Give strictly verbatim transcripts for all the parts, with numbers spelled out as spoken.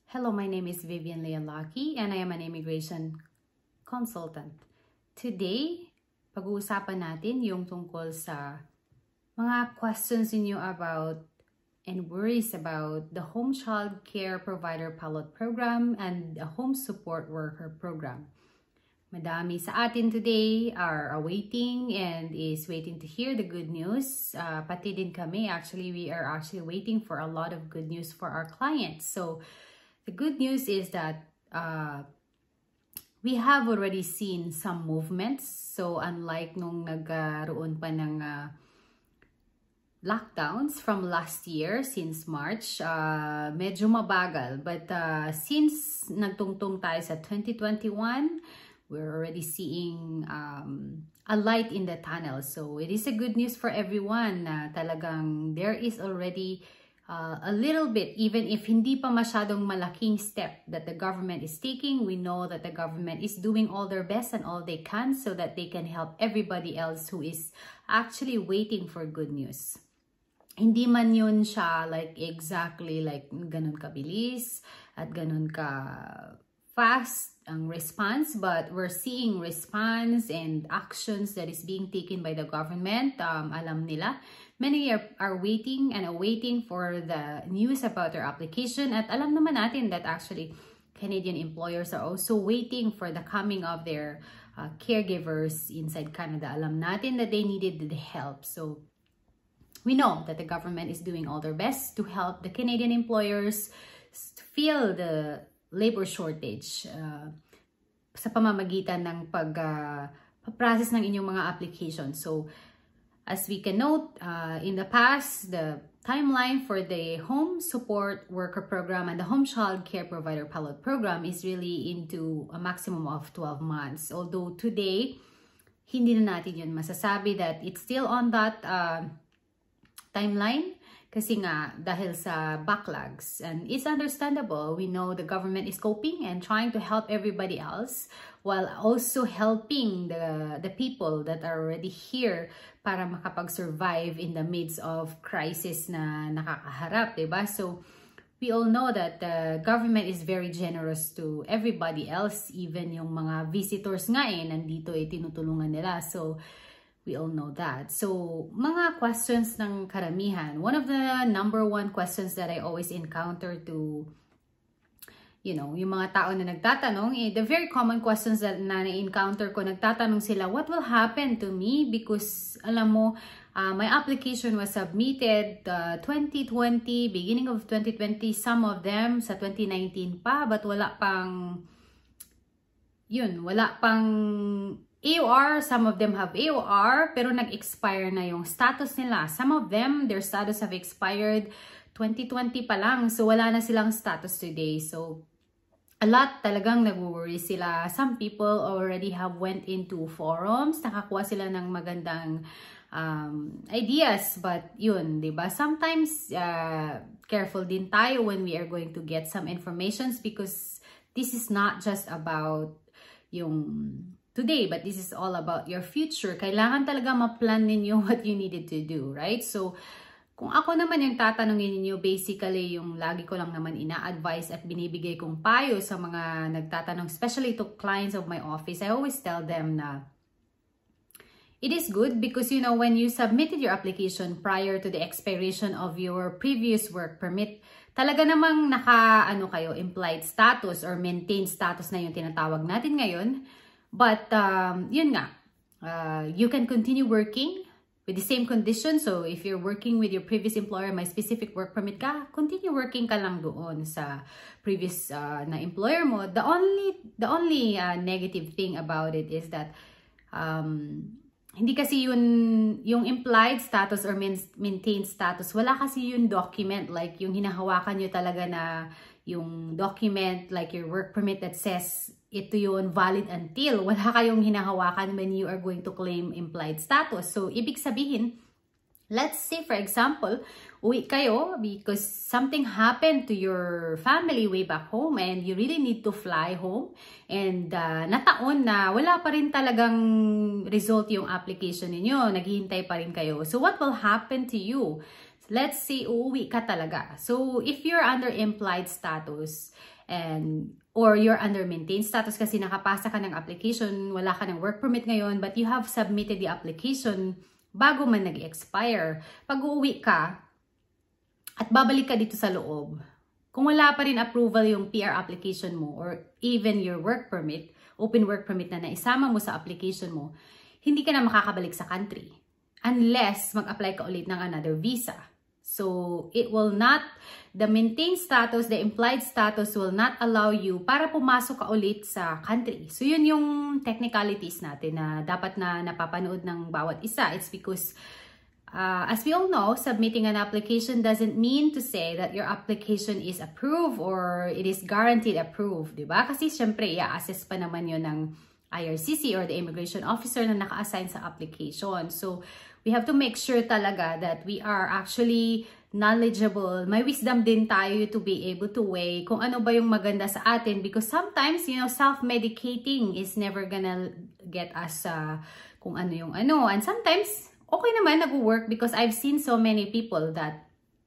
Hello, my name is Vivian Lealaki and I am an immigration consultant. Today, pag-uusapan natin yung tungkol sa mga questions ninyo about and worries about the Home Child Care Provider Pilot Program and the Home Support Worker Program. Madami sa atin today are awaiting and is waiting to hear the good news. Uh, pati din kami, actually, we are actually waiting for a lot of good news for our clients. So, the good news is that uh, we have already seen some movements. So, unlike nung nagkaroon pa ng uh, lockdowns from last year, since March, uh, medyo mabagal. But uh, since nagtungtong tayo sa twenty twenty-one, we're already seeing um, a light in the tunnel. So, it is a good news for everyone na talagang there is already Uh, a little bit, even if hindi pa masyadong malaking step that the government is taking, we know that the government is doing all their best and all they can so that they can help everybody else who is actually waiting for good news. Hindi man yun siya like exactly like ganun kabilis at ganun ka fast ang response, but we're seeing response and actions that is being taken by the government. Um, alam nila. Many are, are waiting and awaiting for the news about their application. At alam naman natin that actually Canadian employers are also waiting for the coming of their uh, caregivers inside Canada. Alam natin that they needed the help. So we know that the government is doing all their best to help the Canadian employers fill the labor shortage uh, sa pamamagitan ng pag-process uh, ng inyong mga applications. So, as we can note, uh, in the past, the timeline for the Home Support Worker Program and the Home Child Care Provider Pilot Program is really into a maximum of twelve months. Although today, hindi na natin yun masasabi that it's still on that uh, timeline kasi nga dahil sa backlogs. And it's understandable. We know the government is coping and trying to help everybody else while also helping the, the people that are already here para makapag-survive in the midst of crisis na nakakaharap, diba? So, we all know that the government is very generous to everybody else, even yung mga visitors nga eh, nandito eh, tinutulungan nila. So, we all know that. So, mga questions ng karamihan. One of the number one questions that I always encounter to, you know, yung mga tao na nagtatanong, eh, the very common questions that na na-encounter ko, nagtatanong sila, what will happen to me? Because, alam mo, uh, my application was submitted uh, twenty twenty, beginning of twenty twenty, some of them sa twenty nineteen pa, but wala pang, yun, wala pang A O R, some of them have A O R, pero nag-expire na yung status nila. Some of them, their status have expired twenty twenty pa lang, so wala na silang status today. So, a lot talagang nag-worry sila. Some people already have went into forums, nakakuha sila ng magandang um, ideas, but yun, diba? Sometimes, uh, careful din tayo when we are going to get some informations because this is not just about yung today, but this is all about your future. Kailangan talaga ma-plan ninyo what you needed to do, right? So, kung ako naman yung tatanungin ninyo, basically, yung lagi ko lang naman ina-advise at binibigay kong payo sa mga nagtatanong, especially to clients of my office, I always tell them na it is good because, you know, when you submitted your application prior to the expiration of your previous work permit, talaga namang naka, ano kayo, implied status or maintained status na yung tinatawag natin ngayon. But, um, yun nga, uh, you can continue working with the same condition. So, if you're working with your previous employer, may specific work permit ka, continue working ka lang doon sa previous uh, na employer mo. The only, the only uh, negative thing about it is that, um, hindi kasi yun, yung implied status or maintained status, wala kasi yun document, like yung hinahawakan nyo talaga na yung document, like your work permit that says, ito yun, valid until. Wala kayong hinahawakan when you are going to claim implied status. So, ibig sabihin, let's say, for example, uwi kayo because something happened to your family way back home and you really need to fly home and uh, nataon na wala pa rin talagang result yung application ninyo. Naghihintay pa rin kayo. So, what will happen to you? let's say uuwi ka talaga. So if you're under implied status and or you're under maintained status kasi nakapasa ka ng application, wala ka ng work permit ngayon, but you have submitted the application bago man nag-expire. Pag uuwi ka at babalik ka dito sa loob, kung wala pa rin approval yung P R application mo or even your work permit, open work permit na naisama mo sa application mo, hindi ka na makakabalik sa country unless mag-apply ka ulit ng another visa. So, it will not, the maintained status, the implied status will not allow you para pumasok ka ulit sa country. So, yun yung technicalities natin na dapat na napapanood ng bawat isa. It's because, uh, as we all know, submitting an application doesn't mean to say that your application is approved or it is guaranteed approved, di ba? Kasi syempre, i-assess pa naman yun ng I R C C or the immigration officer na naka-assign sa application. So, we have to make sure talaga that we are actually knowledgeable. May wisdom din tayo to be able to weigh kung ano ba yung maganda sa atin because sometimes, you know, self-medicating is never gonna get us uh, kung ano yung ano. And sometimes, okay naman nag-work because I've seen so many people that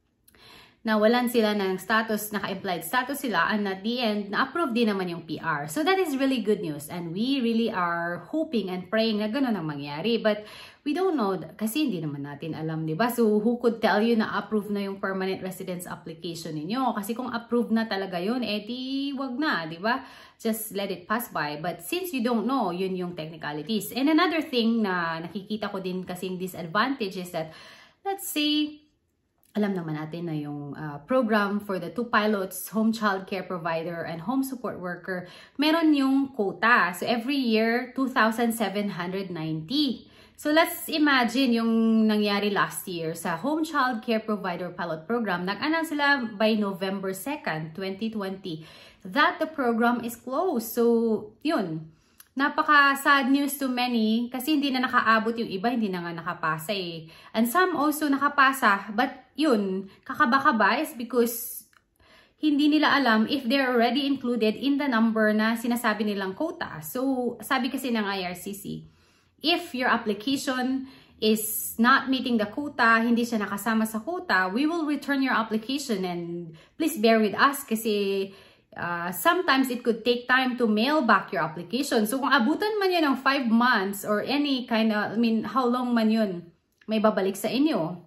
nawalan sila ng status, naka-implied status sila, and at the end, na-approve din naman yung P R. So that is really good news and we really are hoping and praying na gano'n ang mangyari. But we don't know, kasi hindi naman natin alam, di ba? So who could tell you na approve na yung permanent residence application ninyo? Kasi kung approve na talaga yun, eh di wag na, di ba? Just let it pass by. But since you don't know, yun yung technicalities. And another thing na nakikita ko din kasing disadvantage is that, let's say, alam naman natin na yung uh, program for the two pilots, home child care provider and home support worker, meron yung quota. So every year, two thousand seven hundred ninety. So let's imagine yung nangyari last year sa home child care provider pilot program. Nag-announce sila by November second, twenty twenty that the program is closed. So yun, napaka-sad news to many kasi hindi na nakaabot yung iba, hindi na nga nakapasa eh. And some also nakapasa, but yun, kakaba-kaba is because hindi nila alam if they're already included in the number na sinasabi nilang quota. So, sabi kasi ng I R C C, if your application is not meeting the quota, hindi siya nakasama sa quota, we will return your application and please bear with us kasi Uh, sometimes it could take time to mail back your application. So kung abutan man yun ng five months or any kind of, I mean, how long man yun, may babalik sa inyo.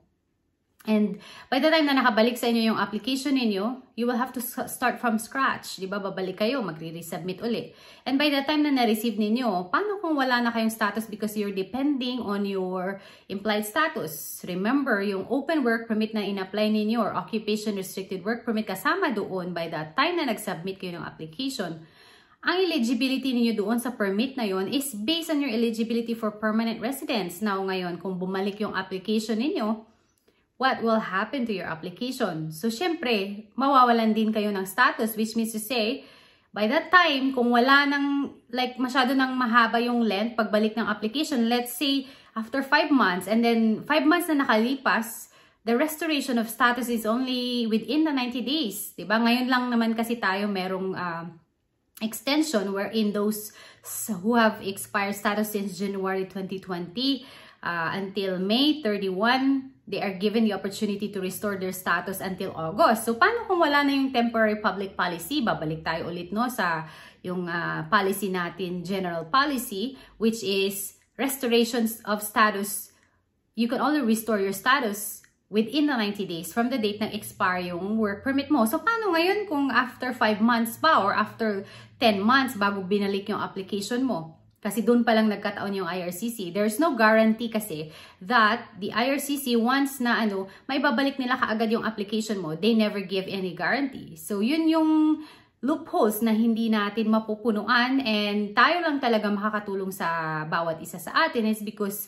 And by the time na nakabalik sa inyo yung application ninyo, you will have to start from scratch. Diba? Babalik kayo, magre-resubmit ulit. And by the time na na-receive ninyo, paano kung wala na kayong status because you're depending on your implied status? Remember, yung open work permit na in-apply ninyo or occupation restricted work permit kasama doon by the time na nag-submit kayo ng application, ang eligibility niyo doon sa permit na yon is based on your eligibility for permanent residence. Now ngayon, kung bumalik yung application ninyo, what will happen to your application? So, syempre, mawawalan din kayo ng status, which means to say, by that time, kung wala nang, like, masyado nang mahaba yung length, pagbalik ng application, let's say, after five months, and then five months na nakalipas, the restoration of status is only within the ninety days. Diba? Ngayon lang naman kasi tayo merong uh, extension wherein those who have expired status since January twenty twenty uh, until May thirty-first, they are given the opportunity to restore their status until August. So, paano kung wala na yung temporary public policy? Babalik tayo ulit no sa yung uh, policy natin, general policy, which is restorations of status. You can only restore your status within the ninety days from the date na expire yung work permit mo. So, paano ngayon kung after five months pa or after ten months bago binalik yung application mo? Kasi doon pa lang nagkataon yung I R C C. There's no guarantee kasi that the I R C C, once na ano, may babalik nila kaagad yung application mo, they never give any guarantee. So, yun yung loopholes na hindi natin mapupunuan and tayo lang talaga makakatulong sa bawat isa sa atin is because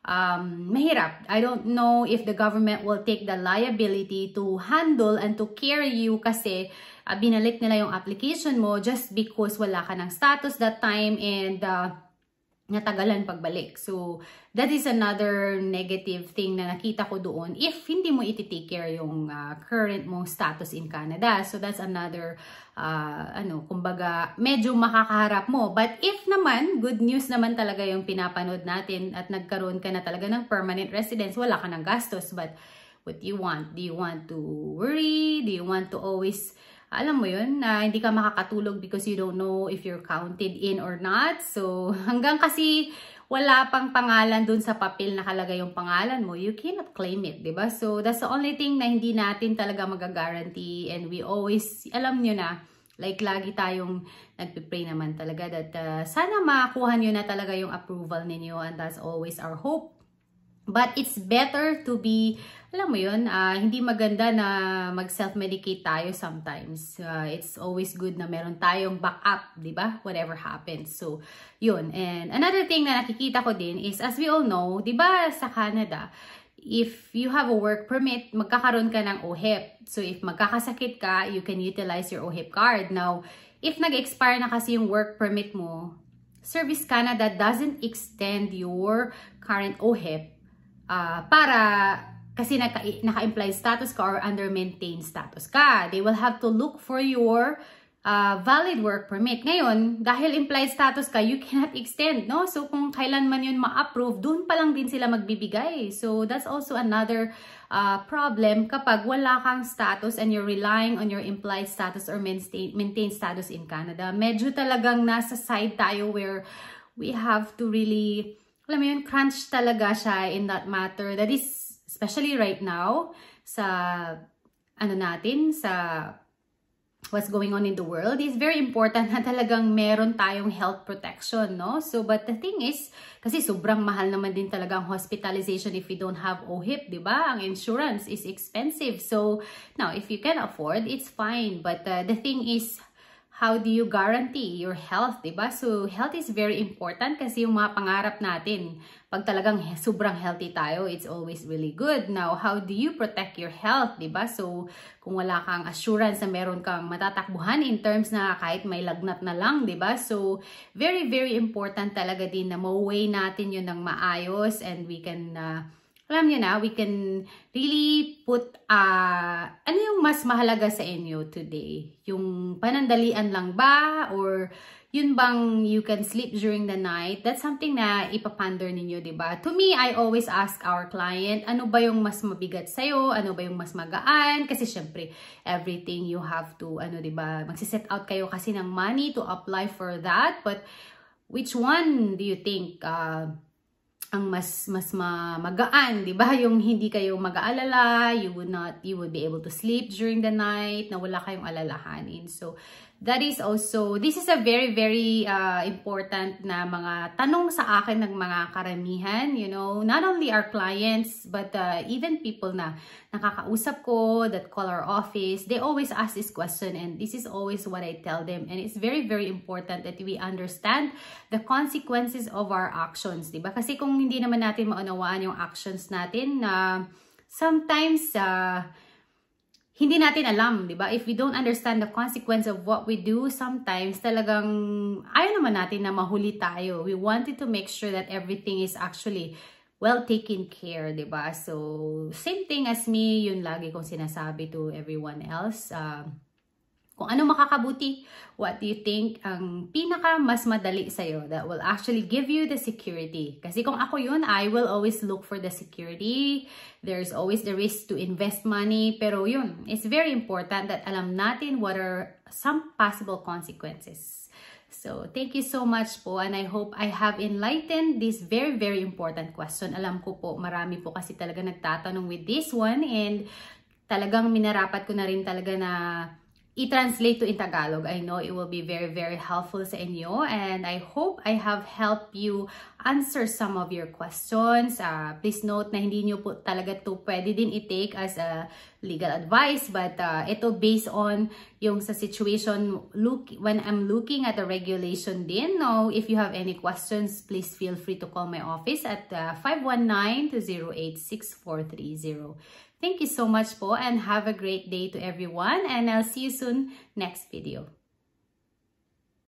um, mahirap. I don't know if the government will take the liability to handle and to carry you kasi Uh, binalik nila yung application mo just because wala ka ng status that time and uh, natagalan pagbalik. So, that is another negative thing na nakita ko doon if hindi mo iti-take care yung uh, current mong status in Canada. So, that's another, uh, ano, kumbaga, medyo makakaharap mo. But if naman, good news naman talaga yung pinapanood natin at nagkaroon ka na talaga ng permanent residence, wala ka ng gastos. But What do you want? Do you want to worry? Do you want to always, alam mo yun, na uh, hindi ka makakatulog because you don't know if you're counted in or not? So, hanggang kasi wala pang pangalan dun sa papel nakalagay yung pangalan mo, you cannot claim it, diba? So, that's the only thing na hindi natin talaga mag-guarantee, and we always, alam nyo na, like, lagi tayong nagpipray naman talaga that uh, sana makakuha nyo na talaga yung approval ninyo, and that's always our hope. But it's better to be, alam mo yun, uh, hindi maganda na mag-self-medicate tayo sometimes. Uh, it's always good na meron tayong backup, di ba? Whatever happens. So, yun. And another thing na nakikita ko din is, as we all know, di ba sa Canada, if you have a work permit, magkakaroon ka ng O H I P. So, if magkakasakit ka, you can utilize your O H I P card. Now, if nag-expire na kasi yung work permit mo, Service Canada doesn't extend your current O H I P uh, para kasi naka-implied status ka or under maintained status ka. They will have to look for your Uh, valid work permit. Ngayon, dahil implied status ka, you cannot extend, no? So, kung kailan man yun ma-approve, dun pa lang din sila magbibigay. So, that's also another uh, problem kapag wala kang status and you're relying on your implied status or maintain, maintained status in Canada. Medyo talagang nasa side tayo where we have to really, alam mo yun, crunch talaga siya in that matter. That is, especially right now, sa, ano natin, sa what's going on in the world, is very important na talagang meron tayong health protection, no? So, but the thing is, kasi sobrang mahal naman din talaga ang hospitalization if we don't have O H I P, di ba? Ang insurance is expensive. So, now, if you can afford, it's fine. But uh, the thing is, how do you guarantee your health, di ba? So, health is very important kasi yung mga pangarap natin, pag talagang sobrang healthy tayo, it's always really good. Now, how do you protect your health, di ba? So, kung wala kang assurance na meron kang matatakbuhan in terms na kahit may lagnat na lang, di ba? So, very, very important talaga din na ma-weigh natin yun ng maayos, and we can, uh, alam nyo na, we can really put, uh, ano yung mas mahalaga sa inyo today? Yung panandalian lang ba? Or yun bang you can sleep during the night? That's something na ipaponder ninyo, diba? To me, I always ask our client, ano ba yung mas mabigat sa'yo? Ano ba yung mas magaan? Kasi syempre, everything you have to, ano, diba? Magsiset out kayo kasi ng money to apply for that. But which one do you think uh, ang mas mas ma magaan, 'di ba? Yung hindi kayo mag-aalala, you would not you would be able to sleep during the night, na wala kayong alalahanin. So that is also, this is a very very uh, important na mga tanong sa akin ng mga karamihan, you know, not only our clients but uh, even people na nakakausap ko that call our office, they always ask this question, and this is always what I tell them, and it's very very important that we understand the consequences of our actions, 'di ba? Kasi kung hindi naman natin maunawaan yung actions natin, na uh, sometimes uh, hindi natin alam, di ba? If we don't understand the consequence of what we do, sometimes talagang ayaw naman natin na mahuli tayo. We wanted to make sure that everything is actually well taken care, di ba? So, same thing as me, yun lagi kong sinasabi to everyone else. Uh, kung ano makakabuti, what do you think ang pinaka mas madali sa'yo that will actually give you the security? Kasi kung ako yun, I will always look for the security. There's always the risk to invest money. Pero yun, it's very important that alam natin what are some possible consequences. So, thank you so much po, and I hope I have enlightened this very, very important question. Alam ko po, marami po kasi talaga nagtatanong with this one, and talagang minarapat ko na rin talaga na i-translate to in Tagalog. I know it will be very, very helpful sa inyo, and I hope I have helped you answer some of your questions. Uh, please note na hindi nyo po talaga to pwede din i-take as a legal advice, but uh, ito based on yung sa situation look when I'm looking at the regulation din. Now, if you have any questions, please feel free to call my office at uh, five one nine, two zero eight, six four three zero. Thank you so much po, and have a great day to everyone, and I'll see you soon next video.